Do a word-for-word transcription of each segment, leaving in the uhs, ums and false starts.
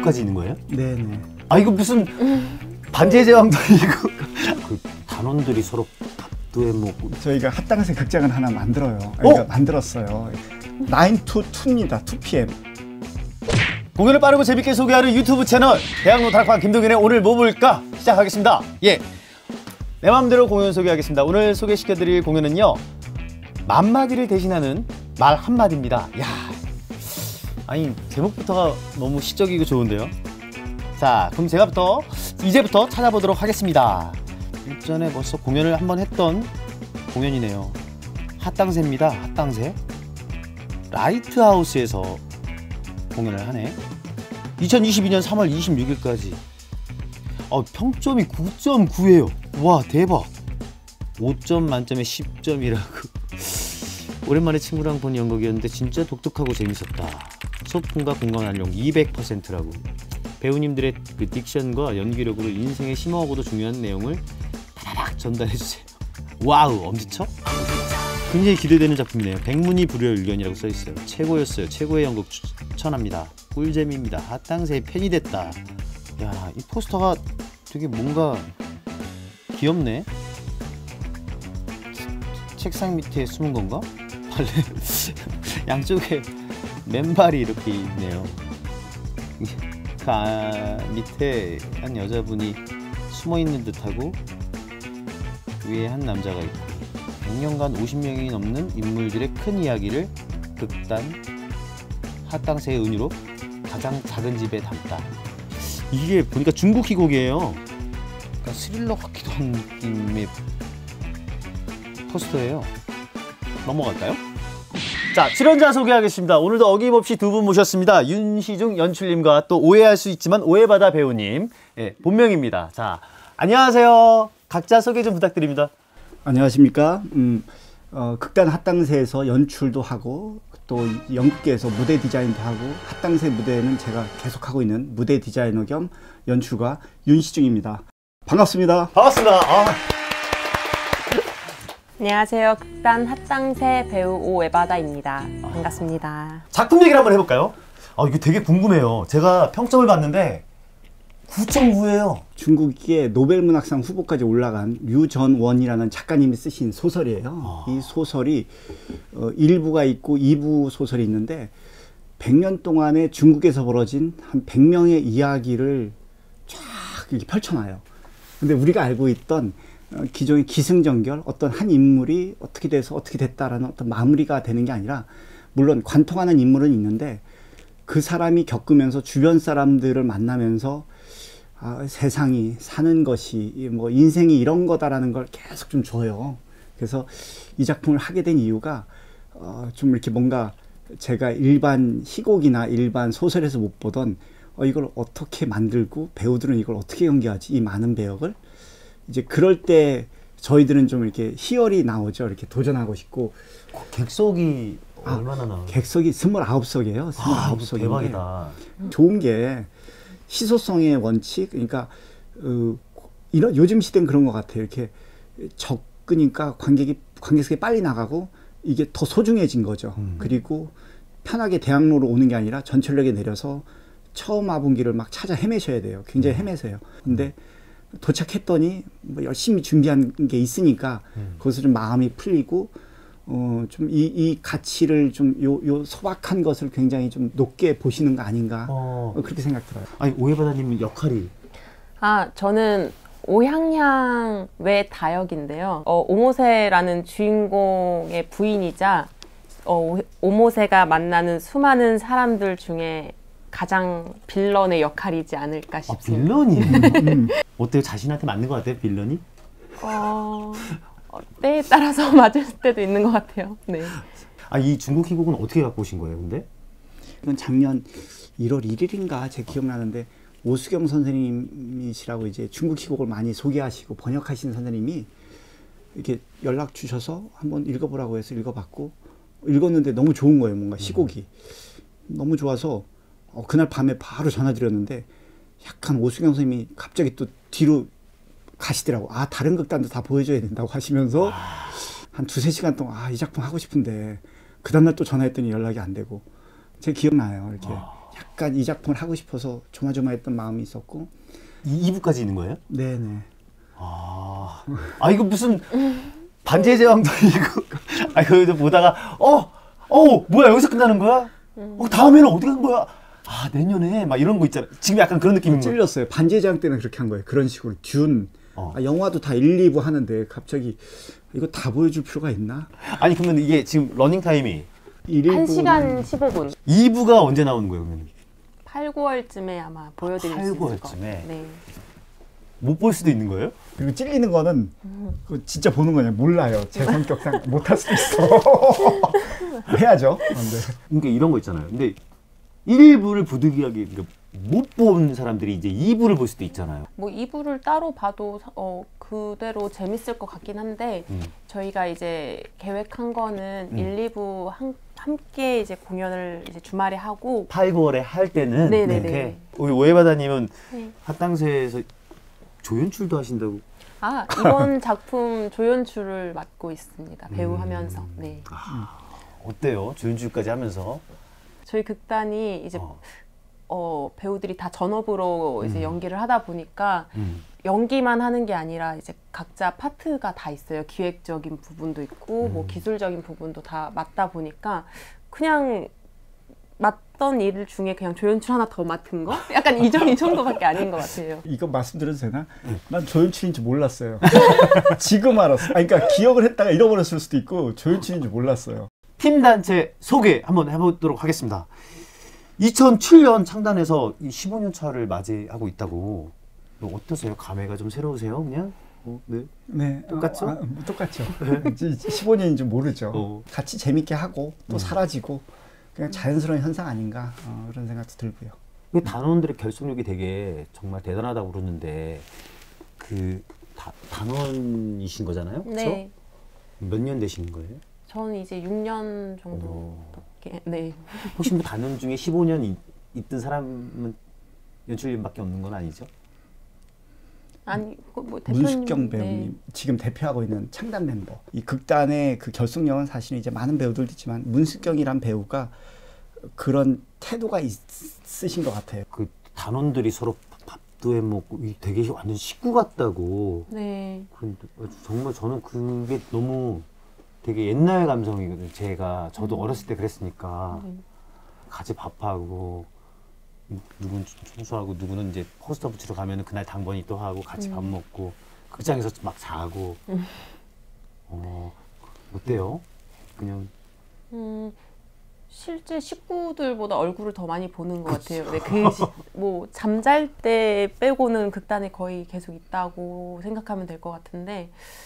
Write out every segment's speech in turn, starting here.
연출까지 있는 거예요? 네네. 아 이거 무슨 반지의 제왕도 아니고 그 단원들이 서로 밥도해 먹고. 저희가 핫당새 극장을 하나 만들어요. 그러니까 어? 만들었어요. 나인 투 투입니다. 투 피 엠. 공연을 빠르고 재밌게 소개하는 유튜브 채널 대학로 다락방 김동현의 오늘 뭐 볼까 시작하겠습니다. 예, 내 맘대로 공연 소개하겠습니다. 오늘 소개시켜드릴 공연은요, 만마디를 대신하는 말 한마디입니다. 야, 아니 제목부터가 너무 시적이고 좋은데요. 자, 그럼 제가부터 이제부터 찾아보도록 하겠습니다. 일전에 벌써 공연을 한번 했던 공연이네요. 핫당새입니다. 핫당새. 라이트하우스에서 공연을 하네. 이천이십이년 삼월 이십육일까지. 어, 평점이 구 점 구예요. 와, 대박. 오 점 만점에 십 점이라고. 오랜만에 친구랑 본 연극이었는데 진짜 독특하고 재밌었다. 소품과 공감 활용 이백 퍼센트라고. 배우님들의 그 딕션과 연기력으로 인생에 심오하고도 중요한 내용을 다다닥 전달해주세요. 와우, 엄지척? 굉장히 기대되는 작품이네요. 백문이 불여의 의견이라고 써있어요. 최고였어요. 최고의 연극 추천합니다. 꿀잼입니다. 핫당새의 팬이 됐다. 야, 이 포스터가 되게 뭔가 귀엽네. 책상 밑에 숨은 건가? 양쪽에 맨발이 이렇게 있네요. 그 아, 밑에 한 여자분이 숨어있는 듯하고 위에 한 남자가 있고, 백 년간 오십 명이 넘는 인물들의 큰 이야기를 극단 핫당새의 은유로 가장 작은 집에 담다. 이게 보니까 중국 희곡이에요. 그러니까 스릴러 같기도 한 느낌의 포스터예요. 넘어갈까요? 자, 출연자 소개하겠습니다. 오늘도 어김없이 두 분 모셨습니다. 윤시중 연출님과 또 오해할 수 있지만 오해받아 배우님, 예, 본명입니다. 자, 안녕하세요. 각자 소개 좀 부탁드립니다. 안녕하십니까. 음, 어, 극단 핫당새에서 연출도 하고 또 연극계에서 무대 디자인도 하고, 핫당새 무대는 제가 계속하고 있는 무대 디자이너 겸 연출가 윤시중입니다. 반갑습니다. 반갑습니다. 아. 안녕하세요. 극단 핫당새 배우 오해바다입니다. 반갑습니다. 작품 얘기를 한번 해볼까요? 아, 이거 되게 궁금해요. 제가 평점을 봤는데 구 점 구예요. 중국의 노벨문학상 후보까지 올라간 류전원이라는 작가님이 쓰신 소설이에요. 아. 이 소설이 어, 일 부가 있고 이 부 소설이 있는데 백 년 동안에 중국에서 벌어진 한 백 명의 이야기를 쫙 이렇게 펼쳐놔요. 근데 우리가 알고 있던 어, 기존의 기승전결, 어떤 한 인물이 어떻게 돼서 어떻게 됐다라는 어떤 마무리가 되는 게 아니라, 물론 관통하는 인물은 있는데 그 사람이 겪으면서 주변 사람들을 만나면서 아, 세상이, 사는 것이, 뭐 인생이 이런 거다라는 걸 계속 좀 줘요. 그래서 이 작품을 하게 된 이유가 어, 좀 이렇게 뭔가 제가 일반 희곡이나 일반 소설에서 못 보던 어, 이걸 어떻게 만들고 배우들은 이걸 어떻게 연기하지, 이 많은 배역을. 이제 그럴 때 저희들은 좀 이렇게 희열이 나오죠. 이렇게 도전하고 싶고. 객석이 아, 얼마나 나와요? 객석이 스물아홉 석이에요. 스물아홉 석인데. 아, 대박이다. 좋은 게 희소성의 원칙, 그러니까 어, 이런 요즘 시대는 그런 것 같아요. 이렇게 적으니까 관객이 관객석에 빨리 나가고 이게 더 소중해진 거죠. 음. 그리고 편하게 대학로로 오는 게 아니라 전철역에 내려서 처음 와본 길을 막 찾아 헤매셔야 돼요. 굉장히 헤매세요. 근데 도착했더니 뭐 열심히 준비한 게 있으니까 음. 거기서 좀 마음이 풀리고 어, 좀 이 이 가치를 좀 요 요 소박한 것을 굉장히 좀 높게 보시는 거 아닌가. 어. 어, 그렇게 생각 들어요. 아니, 오해바다님 역할이? 아, 저는 오향향 외 다역인데요. 어, 오모세라는 주인공의 부인이자 어, 오모세가 만나는 수많은 사람들 중에 가장 빌런의 역할이지 않을까 싶습니다. 아, 빌런이? 음. 어때요? 자신한테 맞는 것 같아요, 빌런이? 어... 어, 때에 따라서 맞을 때도 있는 것 같아요. 네. 아, 이 중국 희곡은 어떻게 갖고 오신 거예요, 근데? 이건 작년 일월 일일인가 제 기억나는데, 오수경 선생님이시라고 이제 중국 희곡을 많이 소개하시고 번역하시는 선생님이 이렇게 연락 주셔서 한번 읽어보라고 해서 읽어봤고, 읽었는데 너무 좋은 거예요. 뭔가 시곡이 음. 너무 좋아서 어, 그날 밤에 바로 전화 드렸는데, 약간 오수경 선생님이 갑자기 또 뒤로 가시더라고. 아, 다른 극단도 다 보여줘야 된다고 하시면서 아... 한 두세 시간 동안 아, 이 작품 하고 싶은데, 그 다음날 또 전화했더니 연락이 안 되고. 제 기억나요. 이렇게 아... 약간 이 작품을 하고 싶어서 조마조마했던 마음이 있었고. 이 부까지 있는 거예요? 네네. 아, 아 이거 무슨 반지의 제왕도 아니고 아 이거 보다가 어, 어 뭐야 여기서 끝나는 거야? 어 다음에는 어디 간 거야? 아 내년에 막 이런 거 있잖아. 지금 약간 그런 느낌인 거예요. 찔렸어요. 반지의 제왕 때는 그렇게 한 거예요. 그런 식으로 듄 어. 아, 영화도 다 일, 이 부 하는데 갑자기 이거 다 보여줄 필요가 있나? 아니 그러면 이게 지금 러닝 타임이 일, 이 부는 한 시간 십오 분. 이 부가 언제 나오는 거예요 그러면? 팔, 구월쯤에 아마 보여드릴 팔, 수 있을 것 구월쯤에? 같아요. 네. 못 볼 수도 있는 거예요? 그리고 찔리는 거는 그거 진짜 보는 거냐 몰라요. 제 성격상 못할 수도 있어. 해야죠. 근데 그러니까 이런 거 있잖아요. 근데 일 부를 부득이하게 그러니까 못 본 사람들이 이제 이 부를 볼 수도 있잖아요. 뭐 이 부를 따로 봐도 어, 그대로 재밌을 것 같긴 한데 음. 저희가 이제 계획한 거는 음. 일, 이 부 한, 함께 이제 공연을 이제 주말에 하고 팔, 구월에 할 때는 네네네. 이렇게 우리 오해바다님은 네. 합당새에서 조연출도 하신다고. 아 이번 작품 조연출을 맡고 있습니다. 배우 음. 하면서. 네. 아, 어때요? 조연출까지 하면서. 저희 극단이 이제 어. 어, 배우들이 다 전업으로 이제 음. 연기를 하다 보니까 음. 연기만 하는 게 아니라 이제 각자 파트가 다 있어요. 기획적인 부분도 있고 음. 뭐 기술적인 부분도 다 맡다 보니까 그냥 맡던 일 중에 그냥 조연출 하나 더 맡은 거? 약간 이, 정, 이 정도밖에 아닌 것 같아요. 이거 말씀드려도 되나? 난 조연출인 줄 몰랐어요. 지금 알았어. 아, 그러니까 기억을 했다가 잃어버렸을 수도 있고 조연출인 줄 몰랐어요. 팀 단체 소개 한번 해보도록 하겠습니다. 이천칠 년 창단해서 이 십오 년 차를 맞이하고 있다고. 어떠세요? 감회가 좀 새로우세요? 그냥? 어, 네. 네, 똑같죠? 어, 아, 뭐 똑같죠. 이제 십오 년인 줄 모르죠. 어. 같이 재밌게 하고 또 음. 사라지고 그냥 자연스러운 현상 아닌가 어, 그런 생각도 들고요. 그 단원들의 결속력이 되게 정말 대단하다고 그러는데 그 다, 단원이신 거잖아요? 그렇죠? 네. 몇 년 되신 거예요? 저는 이제 육 년 정도. 어. 네. 혹시 뭐 단원 중에 십오 년 있, 있던 사람은 연출님밖에 없는 건 아니죠? 아니, 뭐 대표님. 문숙경 네. 배우님 지금 대표하고 있는 창단 멤버. 이 극단의 그 결속력은 사실 이제 많은 배우들도 있지만 문숙경이란 배우가 그런 태도가 있으신 것 같아요. 그 단원들이 서로 밥도 해 먹고 되게 완전 식구 같다고. 네. 그런데 정말 저는 그게 너무 되게 옛날 감성이거든요. 제가 저도 음. 어렸을 때 그랬으니까 음. 같이 밥하고 누구는 청소하고 누구는 이제 포스터 붙이러 가면은 그날 당번이 또 하고 같이 음. 밥 먹고 극장에서 막 자고. 음. 어 어때요? 그냥 음, 실제 식구들보다 얼굴을 더 많이 보는 것 같아요. 네, 그 뭐 잠잘 때 빼고는 극단에 거의 계속 있다고 생각하면 될 것 같은데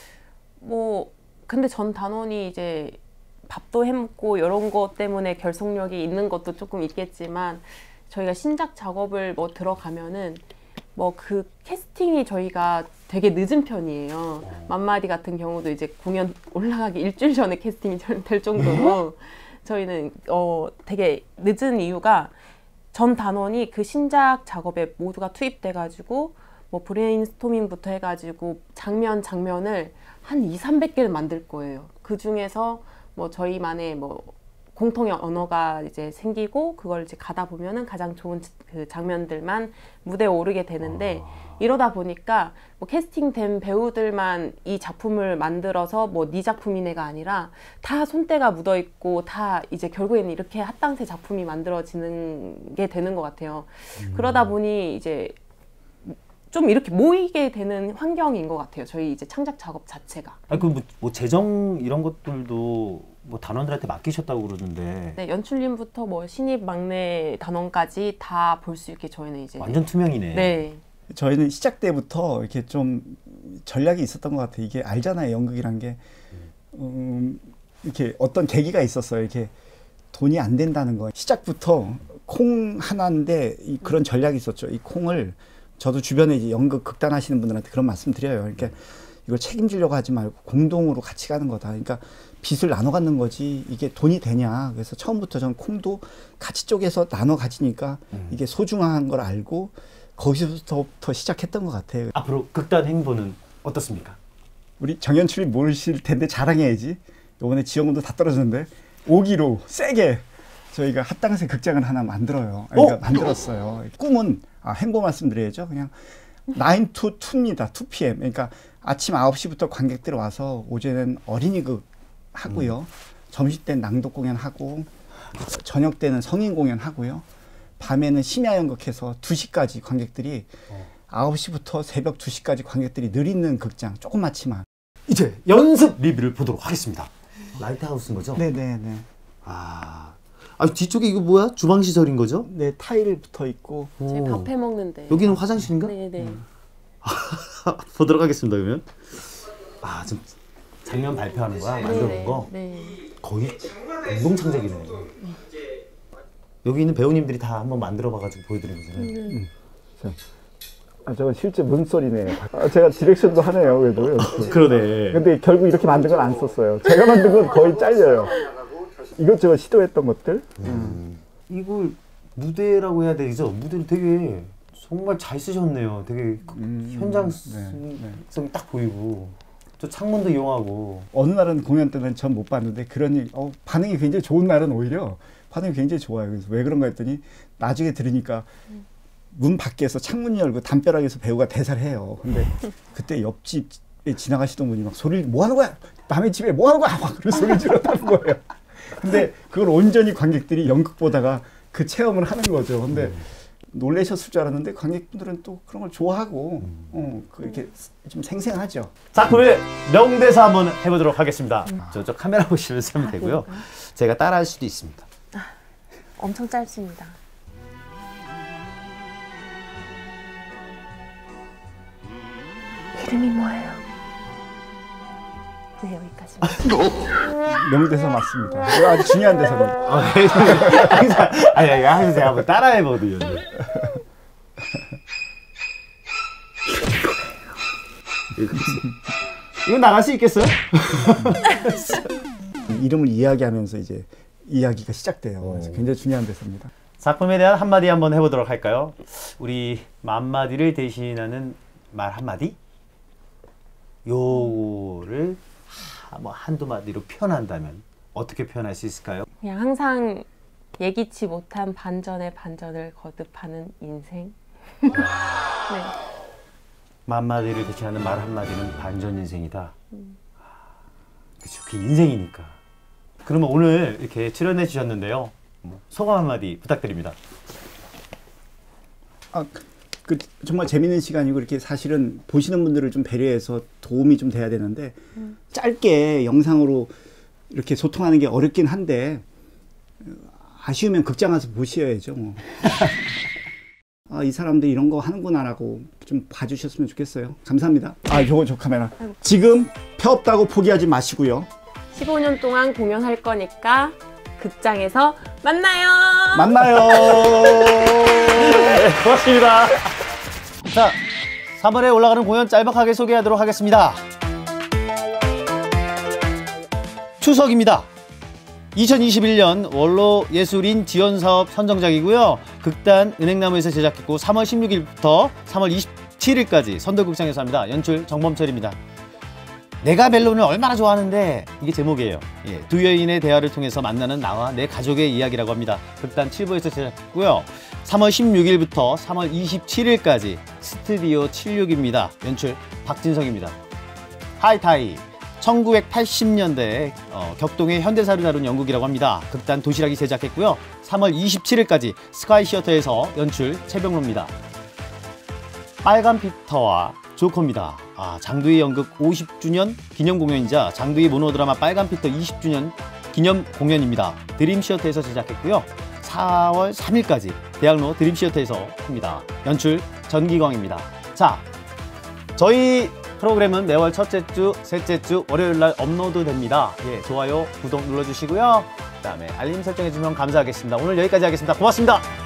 뭐 근데 전 단원이 이제 밥도 해먹고 이런 것 때문에 결속력이 있는 것도 조금 있겠지만 저희가 신작 작업을 뭐 들어가면은 뭐 그 캐스팅이 저희가 되게 늦은 편이에요. 만마디 같은 경우도 이제 공연 올라가기 일주일 전에 캐스팅이 될 정도로 저희는 어 되게 늦은 이유가 전 단원이 그 신작 작업에 모두가 투입돼가지고 뭐 브레인스토밍부터 해가지고 장면 장면을 한 이삼백 개를 만들 거예요. 그 중에서 뭐 저희만의 뭐 공통의 언어가 이제 생기고 그걸 이제 가다 보면은 가장 좋은 그 장면들만 무대에 오르게 되는데 아. 이러다 보니까 뭐 캐스팅된 배우들만 이 작품을 만들어서 뭐 네 작품이네가 아니라 다 손때가 묻어 있고 다 이제 결국에는 이렇게 합당새 작품이 만들어지는 게 되는 것 같아요. 음. 그러다 보니 이제 좀 이렇게 모이게 되는 환경인 것 같아요. 저희 이제 창작 작업 자체가. 아니 그뭐 뭐 재정 이런 것들도 뭐 단원들한테 맡기셨다고 그러는데 네, 연출님부터 뭐 신입 막내 단원까지 다 볼 수 있게 저희는 이제 완전 투명이네. 네. 저희는 시작 때부터 이렇게 좀 전략이 있었던 것 같아요. 이게 알잖아요, 연극이란 게. 음, 이렇게 어떤 계기가 있었어요. 이렇게 돈이 안 된다는 거. 시작부터 콩 하나인데 이 그런 전략이 있었죠. 이 콩을 저도 주변에 이제 연극 극단 하시는 분들한테 그런 말씀 드려요. 그러니까 이걸 책임지려고 하지 말고 공동으로 같이 가는 거다. 그러니까 빚을 나눠 갖는 거지 이게 돈이 되냐. 그래서 처음부터 저는 콩도 같이 쪼개서 나눠 가지니까 음. 이게 소중한 걸 알고 거기서부터 시작했던 것 같아요. 앞으로 극단 행보는 어떻습니까? 우리 정연출이 모르실 텐데 자랑해야지. 이번에 지원금도 다 떨어졌는데 오기로 세게 저희가 합당에서 극장을 하나 만들어요. 그러니까 어? 만들었어요. 꿈은 아, 행보 말씀드려야죠. 그냥 나인 to 투입니다. 투 피엠. 그러니까 아침 아홉 시부터 관객들 와서 오전엔 어린이극 하고요. 음. 점심 때는 낭독 공연 하고 저녁 때는 성인 공연 하고요. 밤에는 심야 연극해서 두 시까지 관객들이 어. 아홉 시부터 새벽 두 시까지 관객들이 늘 있는 극장 조그맣지만. 이제 연습 리뷰를 보도록 하겠습니다. 라이트하우스인 거죠? 네네네. 아, 아 뒤쪽에 이거 뭐야? 주방 시설인 거죠? 네, 타일 붙어 있고. 저희 밥 해 먹는데. 여기는 화장실인가? 네네. 음. 보도록 하겠습니다. 그러면 아, 지금 장면 발표하는 거야? 만들어 놓은 거? 네. 거의 운동창작이네. 음. 여기 있는 배우님들이 다 한번 만들어 봐가지고 보여드리는 거잖아요. 음. 음. 아, 저건 실제 문소리네. 아, 제가 디렉션도 하네요, 그래도. 그러네. 근데 결국 이렇게 만든 건 안 썼어요. 제가 만든 건 거의 잘려요. 이것저것 시도했던 것들. 음. 음. 이걸 무대라고 해야 되죠? 무대를 되게 정말 잘 쓰셨네요. 되게 음, 현장성이 네, 네. 딱 보이고 또 창문도 이용하고. 어느 날은 공연 때는 전 못 봤는데 그런 일, 어, 반응이 굉장히 좋은 날은 오히려 반응이 굉장히 좋아요. 그래서 왜 그런가 했더니 나중에 들으니까 음. 문 밖에서 창문 열고 담벼락에서 배우가 대사를 해요. 근데 그때 옆집에 지나가시던 분이 막 소리를 뭐 하는 거야? 남의 집에 뭐 하는 거야? 막 그런 소리를 질렀다는 거예요. 근데 그걸 온전히 관객들이 연극 보다가 그 체험을 하는 거죠. 근데 음. 놀라셨을 줄 알았는데 관객분들은 또 그런 걸 좋아하고 음. 어, 그렇게 좀 생생하죠. 작품의 명대사 한번 해보도록 하겠습니다. 음. 저쪽 카메라 보시면서 하면 되고요. 아, 제가 따라할 수도 있습니다. 아, 엄청 짧습니다. 이름이 뭐예요? 네, 여기까지입니다. 명대사 맞습니다. 이거 아주 중요한 대사입니다. 아니, 아니, 하면서 제가 한번 따라해보거든요. 이거 나갈 수 있겠어요? 이름을 이야기하면서 이제 이야기가 시작돼요. 그래서 굉장히 중요한 대사입니다. 작품에 대한 한마디 한번 해보도록 할까요? 우리 만마디를 대신하는 말 한마디? 요거를 뭐 한두 마디로 표현한다면 어떻게 표현할 수 있을까요? 그냥 항상 예기치 못한 반전에 반전을 거듭하는 인생. 네. 만마디를 대신하는 말 한마디는 반전 인생이다. 음. 그렇죠. 그게 인생이니까. 그러면 오늘 이렇게 출연해 주셨는데요. 소감 한마디 부탁드립니다. 아, 그 정말 재밌는 시간이고 이렇게 사실은 보시는 분들을 좀 배려해서 도움이 좀 돼야 되는데 음. 짧게 영상으로 이렇게 소통하는 게 어렵긴 한데 아쉬우면 극장 가서 보셔야죠. 뭐. 아, 이 사람들 이런 거 하는구나라고 좀 봐주셨으면 좋겠어요. 감사합니다. 아, 저거 저 카메라. 지금 표 없다고 포기하지 마시고요. 십오 년 동안 공연할 거니까 극장에서 만나요. 만나요. 네, 고맙습니다. 자, 삼월에 올라가는 공연 짤막하게 소개하도록 하겠습니다. 추석입니다. 이천이십일 년 원로 예술인 지원 사업 선정작이고요. 극단 은행나무에서 제작했고 삼월 십육일부터 삼월 이십칠일까지 선도극장에서 합니다. 연출 정범철입니다. 내가 멜론을 얼마나 좋아하는데 이게 제목이에요. 예, 두 여인의 대화를 통해서 만나는 나와 내 가족의 이야기라고 합니다. 극단 칠 부에서 제작했고요. 삼월 십육일부터 삼월 이십칠일까지 스튜디오 칠십육입니다. 연출 박진성입니다. 하이타이 천구백팔십 년대 어, 격동의 현대사를 다룬 연극이라고 합니다. 극단 도시락이 제작했고요. 삼월 이십칠일까지 스카이 시어터에서 연출 최병로입니다. 빨간 피터와 조커입니다. 아, 장두희 연극 오십 주년 기념 공연이자 장두희 모노드라마 빨간 피터 이십 주년 기념 공연입니다. 드림 시어터에서 제작했고요. 사월 삼일까지 대학로 드림 시어터에서 합니다. 연출 전기광입니다. 자, 저희 프로그램은 매월 첫째 주, 셋째 주, 월요일 날 업로드 됩니다. 예, 좋아요, 구독 눌러주시고요. 그 다음에 알림 설정해주면 감사하겠습니다. 오늘 여기까지 하겠습니다. 고맙습니다.